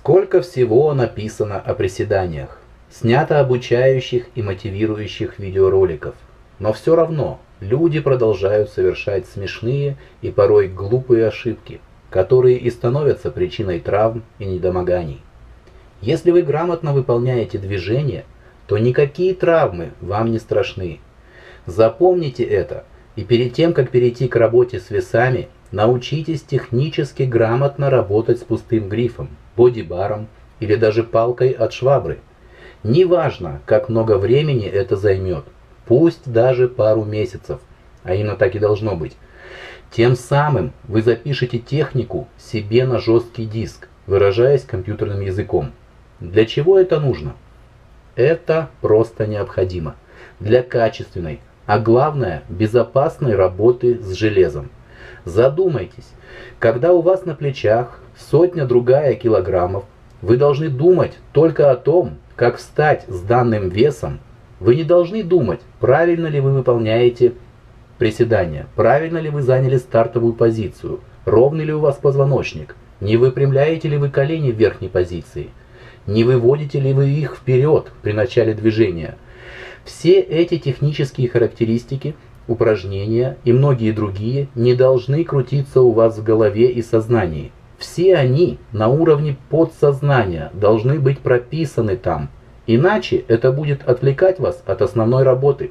Сколько всего написано о приседаниях, снято обучающих и мотивирующих видеороликов, но все равно люди продолжают совершать смешные и порой глупые ошибки, которые и становятся причиной травм и недомоганий. Если вы грамотно выполняете движения, то никакие травмы вам не страшны. Запомните это, и перед тем, как перейти к работе с весами, научитесь технически грамотно работать с пустым грифом, бодибаром или даже палкой от швабры. Неважно, как много времени это займет, пусть даже пару месяцев, а именно так и должно быть. Тем самым вы запишете технику себе на жесткий диск, выражаясь компьютерным языком. Для чего это нужно? Это просто необходимо для качественной, а главное, безопасной работы с железом. Задумайтесь, когда у вас на плечах сотня-другая килограммов, вы должны думать только о том, как встать с данным весом. Вы не должны думать, правильно ли вы выполняете приседания, правильно ли вы заняли стартовую позицию, ровный ли у вас позвоночник, не выпрямляете ли вы колени в верхней позиции, не выводите ли вы их вперед при начале движения. Все эти технические характеристики, упражнения и многие другие не должны крутиться у вас в голове и сознании. Все они на уровне подсознания должны быть прописаны там, иначе это будет отвлекать вас от основной работы.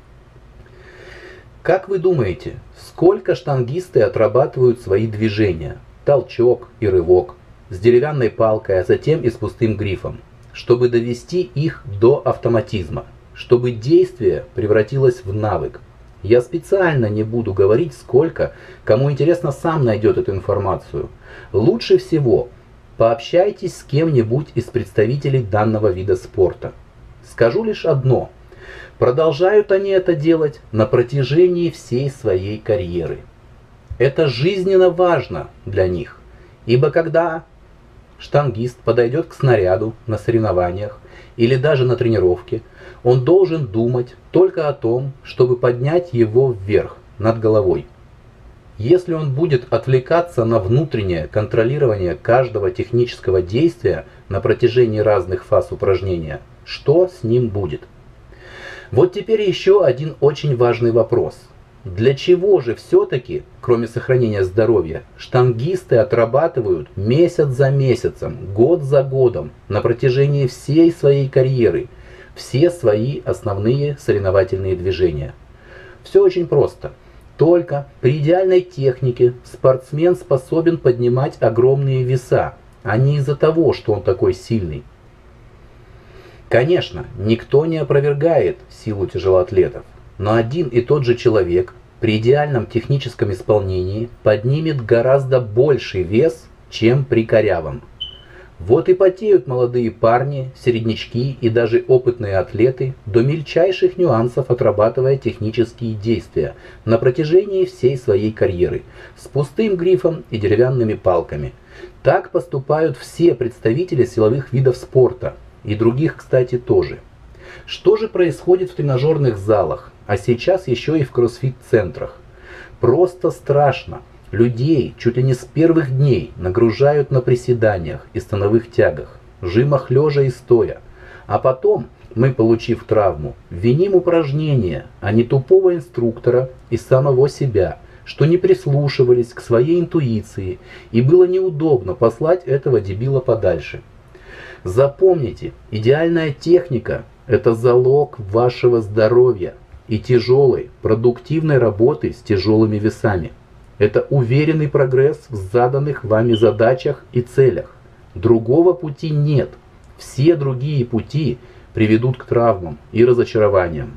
Как вы думаете, сколько штангисты отрабатывают свои движения, толчок и рывок, с деревянной палкой, а затем и с пустым грифом, чтобы довести их до автоматизма, чтобы действие превратилось в навык? Я специально не буду говорить сколько, кому интересно, сам найдет эту информацию. Лучше всего пообщайтесь с кем-нибудь из представителей данного вида спорта. Скажу лишь одно. Продолжают они это делать на протяжении всей своей карьеры. Это жизненно важно для них, ибо когда штангист подойдет к снаряду на соревнованиях или даже на тренировке, он должен думать только о том, чтобы поднять его вверх, над головой. Если он будет отвлекаться на внутреннее контролирование каждого технического действия на протяжении разных фаз упражнения, что с ним будет? Вот теперь еще один очень важный вопрос. Для чего же все-таки, кроме сохранения здоровья, штангисты отрабатывают месяц за месяцем, год за годом, на протяжении всей своей карьеры, все свои основные соревновательные движения? Все очень просто. Только при идеальной технике спортсмен способен поднимать огромные веса, а не из-за того, что он такой сильный. Конечно, никто не опровергает силу тяжелоатлетов, но один и тот же человек при идеальном техническом исполнении поднимет гораздо больший вес, чем при корявом. Вот и потеют молодые парни, середнячки и даже опытные атлеты, до мельчайших нюансов отрабатывая технические действия на протяжении всей своей карьеры, с пустым грифом и деревянными палками. Так поступают все представители силовых видов спорта, и других, кстати, тоже. Что же происходит в тренажерных залах, а сейчас еще и в кроссфит-центрах? Просто страшно. Людей чуть ли не с первых дней нагружают на приседаниях и становых тягах, жимах лежа и стоя. А потом мы, получив травму, виним упражнения, а не тупого инструктора и самого себя, что не прислушивались к своей интуиции и было неудобно послать этого дебила подальше. Запомните, идеальная техника – это залог вашего здоровья и тяжелой, продуктивной работы с тяжелыми весами. Это уверенный прогресс в заданных вами задачах и целях. Другого пути нет. Все другие пути приведут к травмам и разочарованиям.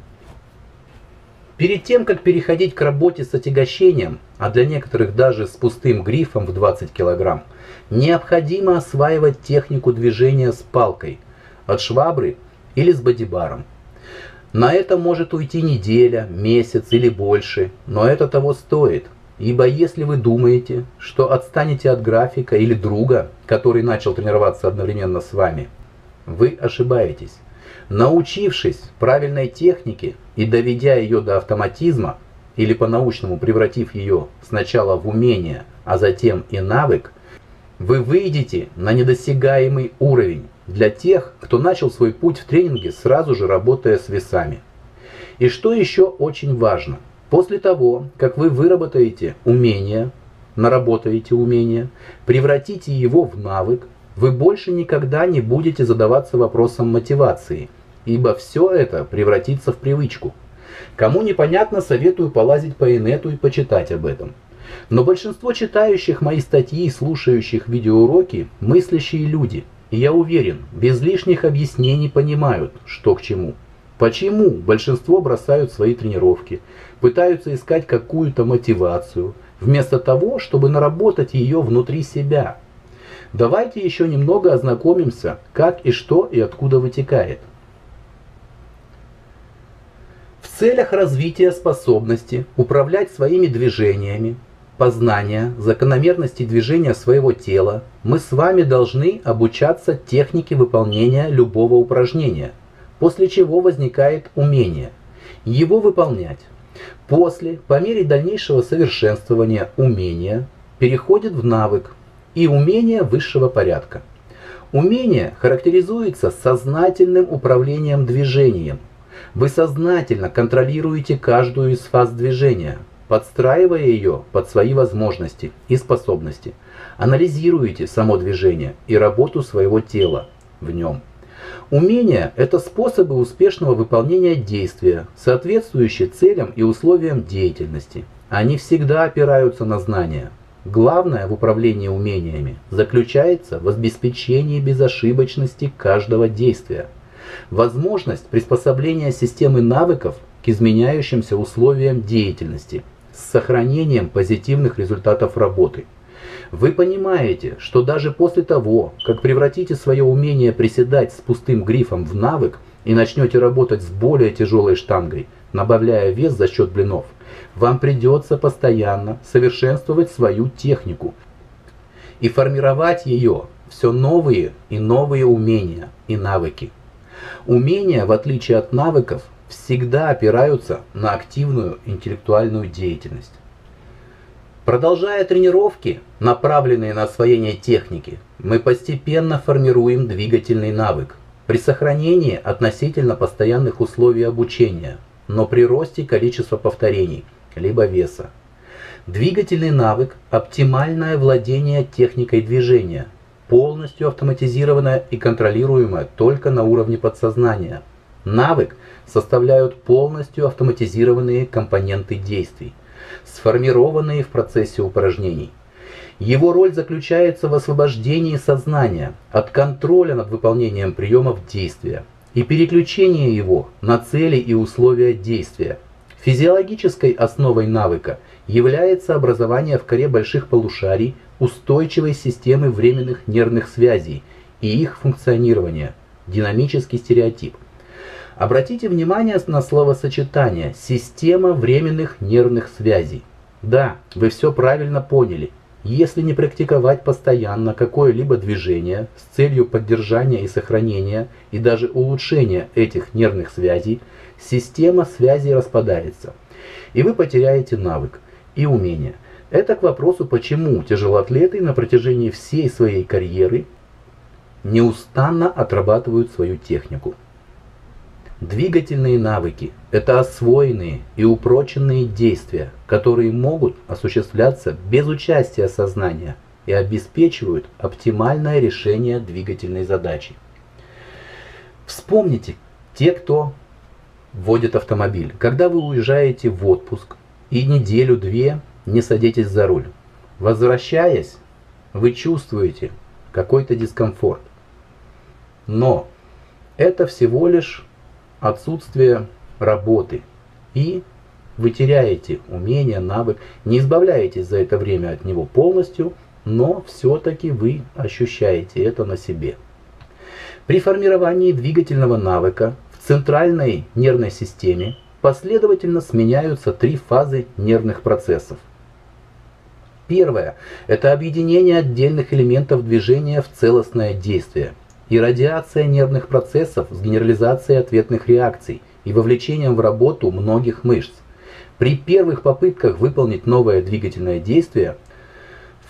Перед тем, как переходить к работе с отягощением, а для некоторых даже с пустым грифом в 20 кг, необходимо осваивать технику движения с палкой, от швабры или с бодибаром. На это может уйти неделя, месяц или больше, но это того стоит. Ибо если вы думаете, что отстанете от графика или друга, который начал тренироваться одновременно с вами, вы ошибаетесь. Научившись правильной технике и доведя ее до автоматизма, или по-научному превратив ее сначала в умение, а затем и навык, Вы выйдете на недосягаемый уровень для тех, кто начал свой путь в тренинге, сразу же работая с весами. И что еще очень важно, после того, как вы выработаете умение, наработаете умение, превратите его в навык, вы больше никогда не будете задаваться вопросом мотивации, ибо все это превратится в привычку. Кому непонятно, советую полазить по инету и почитать об этом. Но большинство читающих мои статьи и слушающих видеоуроки – мыслящие люди, и я уверен, без лишних объяснений понимают, что к чему. Почему большинство бросают свои тренировки, пытаются искать какую-то мотивацию, вместо того, чтобы наработать ее внутри себя. Давайте еще немного ознакомимся, как и что и откуда вытекает. В целях развития способности управлять своими движениями, познания закономерностей движения своего тела, мы с вами должны обучаться технике выполнения любого упражнения, после чего возникает умение его выполнять. После, по мере дальнейшего совершенствования умения, переходит в навык и умение высшего порядка. Умение характеризуется сознательным управлением движением. Вы сознательно контролируете каждую из фаз движения, подстраивая ее под свои возможности и способности. Анализируете само движение и работу своего тела в нем. Умения – это способы успешного выполнения действия, соответствующие целям и условиям деятельности. Они всегда опираются на знания. Главное в управлении умениями заключается в обеспечении безошибочности каждого действия. Возможность приспособления системы навыков к изменяющимся условиям деятельности с сохранением позитивных результатов работы. Вы понимаете, что даже после того, как превратите свое умение приседать с пустым грифом в навык и начнете работать с более тяжелой штангой, набавляя вес за счет блинов, вам придется постоянно совершенствовать свою технику и формировать ее все новые и новые умения и навыки. Умения, в отличие от навыков, всегда опираются на активную интеллектуальную деятельность. Продолжая тренировки, направленные на освоение техники, мы постепенно формируем двигательный навык при сохранении относительно постоянных условий обучения, но при росте количества повторений, либо веса. Двигательный навык – оптимальное владение техникой движения, полностью автоматизированное и контролируемое только на уровне подсознания. Навык составляют полностью автоматизированные компоненты действий, сформированные в процессе упражнений. Его роль заключается в освобождении сознания от контроля над выполнением приемов действия и переключении его на цели и условия действия. Физиологической основой навыка является образование в коре больших полушарий устойчивой системы временных нервных связей и их функционирование, динамический стереотип. Обратите внимание на словосочетание «система временных нервных связей». Да, вы все правильно поняли. Если не практиковать постоянно какое-либо движение с целью поддержания и сохранения и даже улучшения этих нервных связей, система связей распадается, и вы потеряете навык и умение. Это к вопросу, почему тяжелоатлеты на протяжении всей своей карьеры неустанно отрабатывают свою технику. Двигательные навыки – это освоенные и упроченные действия, которые могут осуществляться без участия сознания и обеспечивают оптимальное решение двигательной задачи. Вспомните, те, кто водит автомобиль, когда вы уезжаете в отпуск и неделю-две не садитесь за руль. Возвращаясь, вы чувствуете какой-то дискомфорт. Но это всего лишь отсутствие работы, и вы теряете умение, навык, не избавляетесь за это время от него полностью, но все-таки вы ощущаете это на себе. При формировании двигательного навыка в центральной нервной системе последовательно сменяются три фазы нервных процессов. Первое – это объединение отдельных элементов движения в целостное действие и радиация нервных процессов с генерализацией ответных реакций и вовлечением в работу многих мышц. При первых попытках выполнить новое двигательное действие в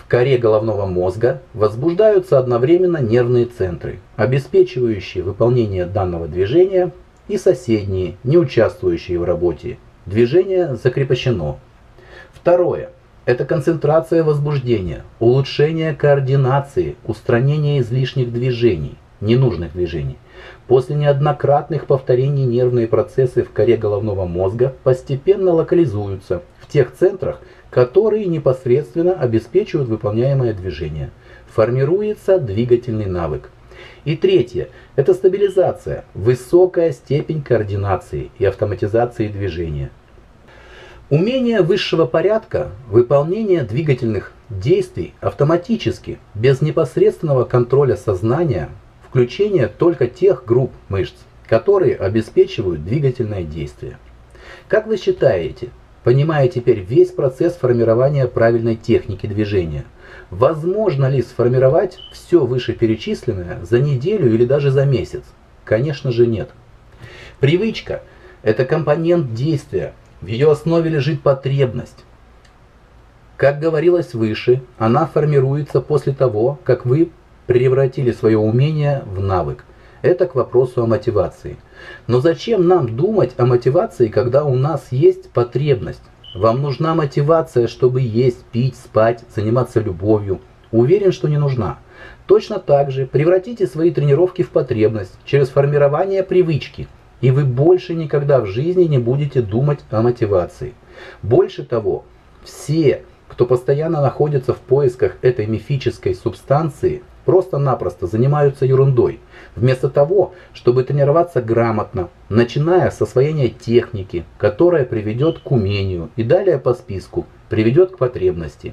В коре головного мозга возбуждаются одновременно нервные центры, обеспечивающие выполнение данного движения, и соседние, не участвующие в работе. Движение закрепощено. Второе. Это концентрация возбуждения, улучшение координации, устранение излишних движений, ненужных движений. После неоднократных повторений нервные процессы в коре головного мозга постепенно локализуются в тех центрах, которые непосредственно обеспечивают выполняемое движение. Формируется двигательный навык. И третье – это стабилизация, высокая степень координации и автоматизации движения. Умение высшего порядка – выполнение двигательных действий автоматически, без непосредственного контроля сознания, включение только тех групп мышц, которые обеспечивают двигательное действие. Как вы считаете, понимая теперь весь процесс формирования правильной техники движения, возможно ли сформировать все вышеперечисленное за неделю или даже за месяц? Конечно же нет. Привычка – это компонент действия, в ее основе лежит потребность. Как говорилось выше, она формируется после того, как вы превратили свое умение в навык. Это к вопросу о мотивации. Но зачем нам думать о мотивации, когда у нас есть потребность? Вам нужна мотивация, чтобы есть, пить, спать, заниматься любовью. Уверен, что не нужна. Точно так же превратите свои тренировки в потребность через формирование привычки, и вы больше никогда в жизни не будете думать о мотивации. Больше того, все, кто постоянно находится в поисках этой мифической субстанции, просто-напросто занимаются ерундой, вместо того, чтобы тренироваться грамотно, начиная с освоения техники, которая приведет к умению и далее по списку приведет к потребности.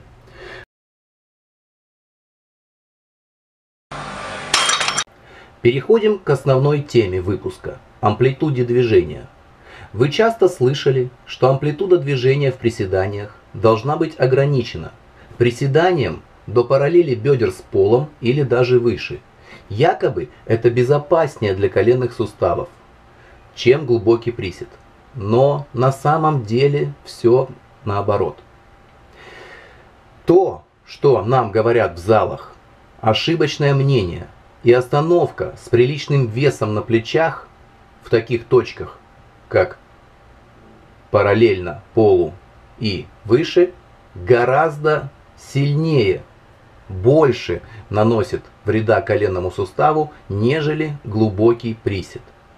Переходим к основной теме выпуска – амплитуде движения. Вы часто слышали, что амплитуда движения в приседаниях должна быть ограничена приседанием до параллели бедер с полом или даже выше. Якобы это безопаснее для коленных суставов, чем глубокий присед. Но на самом деле все наоборот. То, что нам говорят в залах, ошибочное мнение и остановка с приличным весом на плечах в таких точках, как параллельно полу и выше, гораздо сильнее, больше наносит вреда коленному суставу, нежели глубокий присед.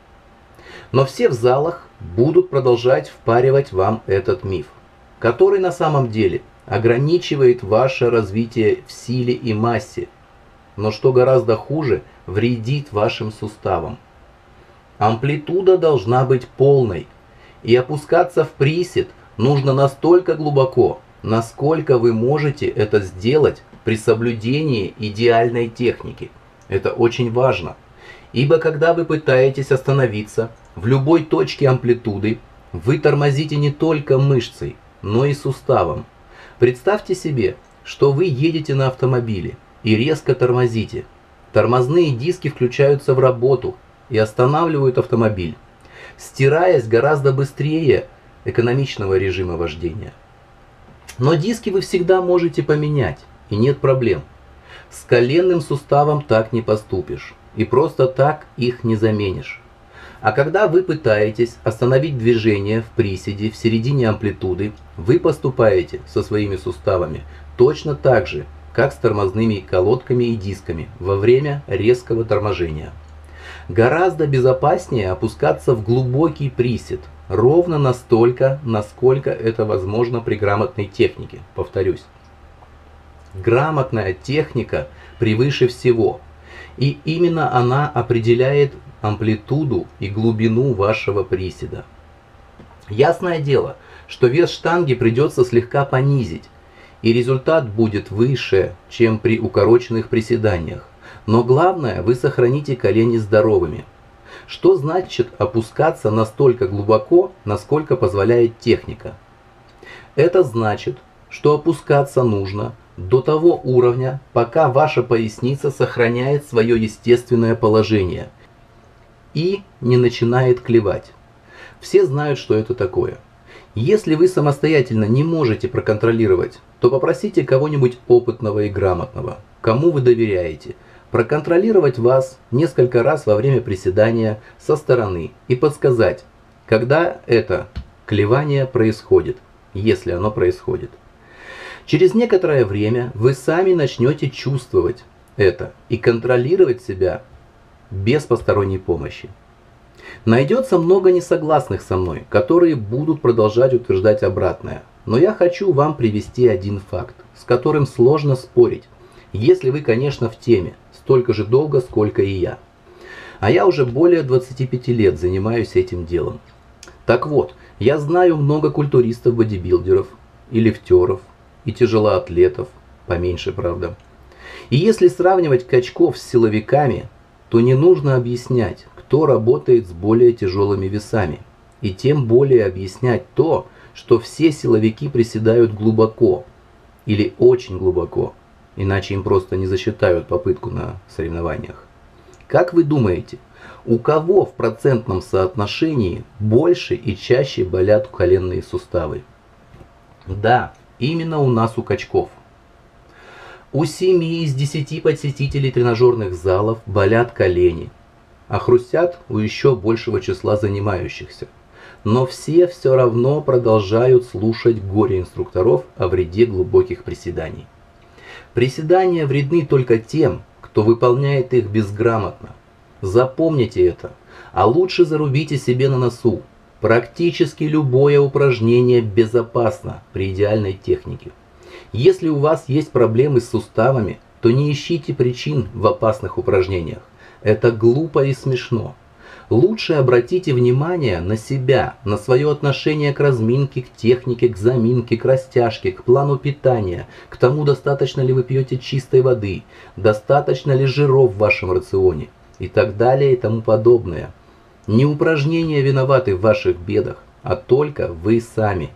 Но все в залах будут продолжать впаривать вам этот миф, который на самом деле ограничивает ваше развитие в силе и массе, но что гораздо хуже, вредит вашим суставам. Амплитуда должна быть полной, и опускаться в присед нужно настолько глубоко, насколько вы можете это сделать при соблюдении идеальной техники. Это очень важно, ибо когда вы пытаетесь остановиться в любой точке амплитуды, вы тормозите не только мышцей, но и суставом. Представьте себе, что вы едете на автомобиле и резко тормозите. Тормозные диски включаются в работу и останавливают автомобиль, стираясь гораздо быстрее экономичного режима вождения. Но диски вы всегда можете поменять, и нет проблем. С коленным суставом так не поступишь, и просто так их не заменишь. А когда вы пытаетесь остановить движение в приседе в середине амплитуды, вы поступаете со своими суставами точно так же, как с тормозными колодками и дисками во время резкого торможения. Гораздо безопаснее опускаться в глубокий присед, ровно настолько, насколько это возможно при грамотной технике. Повторюсь, грамотная техника превыше всего, и именно она определяет амплитуду и глубину вашего приседа. Ясное дело, что вес штанги придется слегка понизить, и результат будет выше, чем при укороченных приседаниях. Но главное, вы сохраните колени здоровыми. Что значит опускаться настолько глубоко, насколько позволяет техника? Это значит, что опускаться нужно до того уровня, пока ваша поясница сохраняет свое естественное положение и не начинает клевать. Все знают, что это такое. Если вы самостоятельно не можете проконтролировать, то то попросите кого-нибудь опытного и грамотного, кому вы доверяете, проконтролировать вас несколько раз во время приседания со стороны и подсказать, когда это клевание происходит, если оно происходит. Через некоторое время вы сами начнете чувствовать это и контролировать себя без посторонней помощи. Найдется много несогласных со мной, которые будут продолжать утверждать обратное. Но я хочу вам привести один факт, с которым сложно спорить, если вы, конечно, в теме, столько же долго, сколько и я. А я уже более 25 лет занимаюсь этим делом. Так вот, я знаю много культуристов-бодибилдеров, и лифтеров, и тяжелоатлетов, поменьше, правда. И если сравнивать качков с силовиками, то не нужно объяснять, кто работает с более тяжелыми весами. И тем более объяснять то, что все силовики приседают глубоко или очень глубоко, иначе им просто не засчитают попытку на соревнованиях. Как вы думаете, у кого в процентном соотношении больше и чаще болят коленные суставы? Да, именно у нас, у качков. У 7 из 10 посетителей тренажерных залов болят колени, а хрустят у еще большего числа занимающихся. Но все равно продолжают слушать горе-инструкторов о вреде глубоких приседаний. Приседания вредны только тем, кто выполняет их безграмотно. Запомните это, а лучше зарубите себе на носу. Практически любое упражнение безопасно при идеальной технике. Если у вас есть проблемы с суставами, то не ищите причин в опасных упражнениях. Это глупо и смешно. Лучше обратите внимание на себя, на свое отношение к разминке, к технике, к заминке, к растяжке, к плану питания, к тому, достаточно ли вы пьете чистой воды, достаточно ли жиров в вашем рационе и так далее и тому подобное. Не упражнения виноваты в ваших бедах, а только вы сами.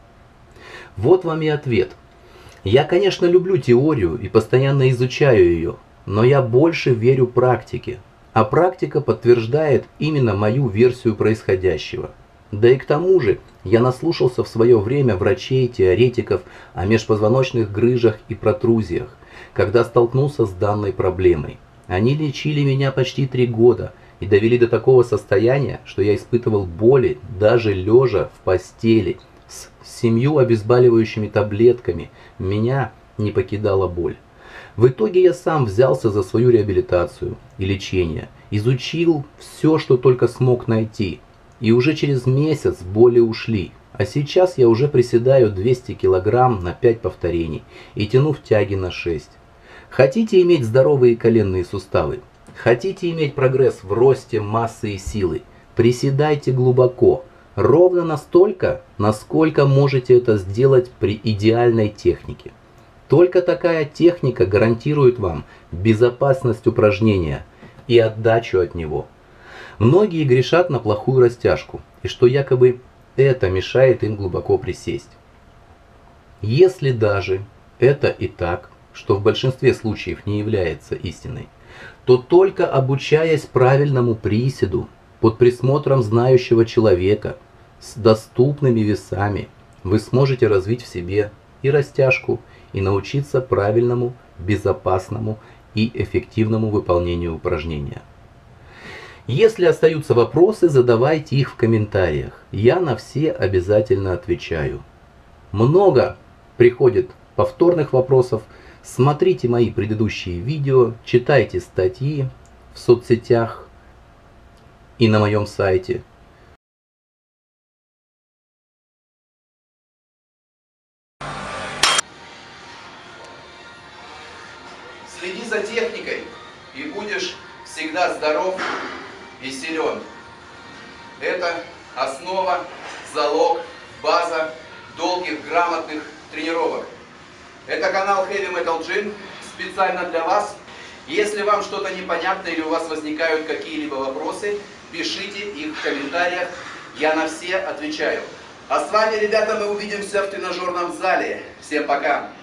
Вот вам и ответ. Я, конечно, люблю теорию и постоянно изучаю ее, но я больше верю практике. А практика подтверждает именно мою версию происходящего. Да и к тому же, я наслушался в свое время врачей, теоретиков о межпозвоночных грыжах и протрузиях, когда столкнулся с данной проблемой. Они лечили меня почти 3 года и довели до такого состояния, что я испытывал боли даже лежа в постели. С 7 обезболивающими таблетками меня не покидала боль. В итоге я сам взялся за свою реабилитацию и лечение, изучил все, что только смог найти, и уже через месяц боли ушли. А сейчас я уже приседаю 200 кг на 5 повторений и тяну в тяги на 6. Хотите иметь здоровые коленные суставы? Хотите иметь прогресс в росте, массы и силы? Приседайте глубоко, ровно настолько, насколько можете это сделать при идеальной технике. Только такая техника гарантирует вам безопасность упражнения и отдачу от него. Многие грешат на плохую растяжку, и что якобы это мешает им глубоко присесть. Если даже это и так, что в большинстве случаев не является истиной, то только обучаясь правильному приседу под присмотром знающего человека с доступными весами, вы сможете развить в себе и растяжку, и научиться правильному, безопасному и эффективному выполнению упражнения. Если остаются вопросы, задавайте их в комментариях. Я на все обязательно отвечаю. Много приходит повторных вопросов. Смотрите мои предыдущие видео, читайте статьи в соцсетях и на моем сайте. Следи за техникой, и будешь всегда здоров и силен. Это основа, залог, база долгих, грамотных тренировок. Это канал Heavy Metal Gym специально для вас. Если вам что-то непонятно или у вас возникают какие-либо вопросы, пишите их в комментариях, я на все отвечаю. А с вами, ребята, мы увидимся в тренажерном зале. Всем пока!